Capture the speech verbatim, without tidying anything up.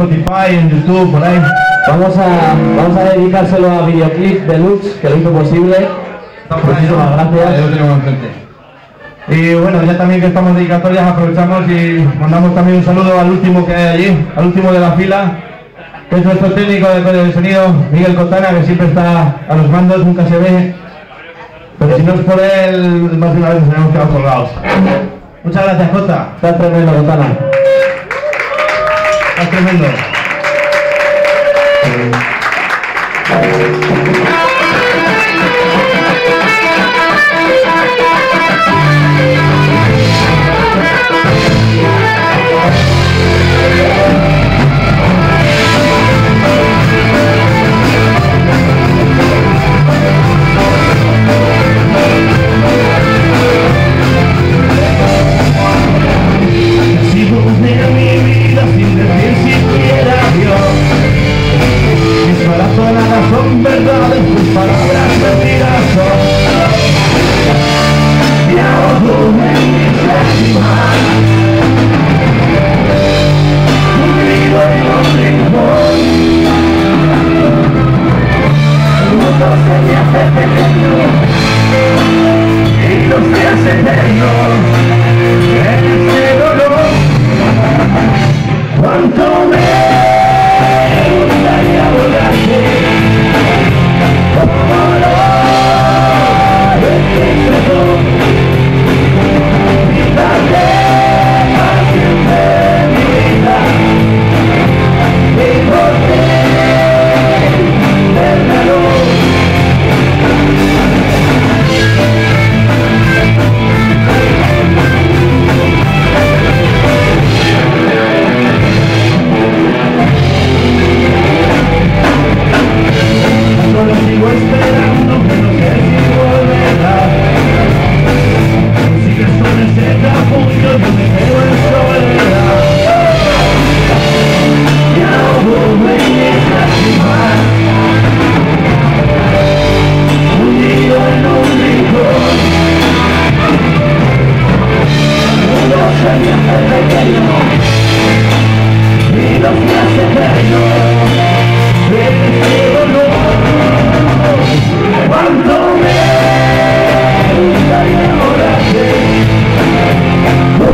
Spotify, en YouTube, por ahí. Vamos a, vamos a dedicárselo a Videoclip Deluxe, que lo hizo posible. Muchísimas gracias. Lo tenemos enfrente. Y bueno, ya también que estamos dedicatorias, aprovechamos y mandamos también un saludo al último que hay allí, al último de la fila, que es nuestro técnico de sonido, Miguel Cotana, que siempre está a los mandos, nunca se ve. Pero si no es por él, más de una vez nos hemos quedado colgados. Muchas gracias, Cota. Estás tremendo, Cotana. Estás tremendo. Son verdades, tus palabras mentiras son. Y ahogo en mis lágrimas, hundido en un rincón. El mundo se me hace pequeño y los días eternos en ese dolor. Cuánto me gustaría volarte. Solo sigo esperando, que no sé si volverá. Sigues con ese capullo, yo me quedo en soledad. Y ahogo en mis lágrimas, hundido en un rincón. El mundo se me hace pequeño y los días eternos en este dolor. Cuánto me gustaría volarte.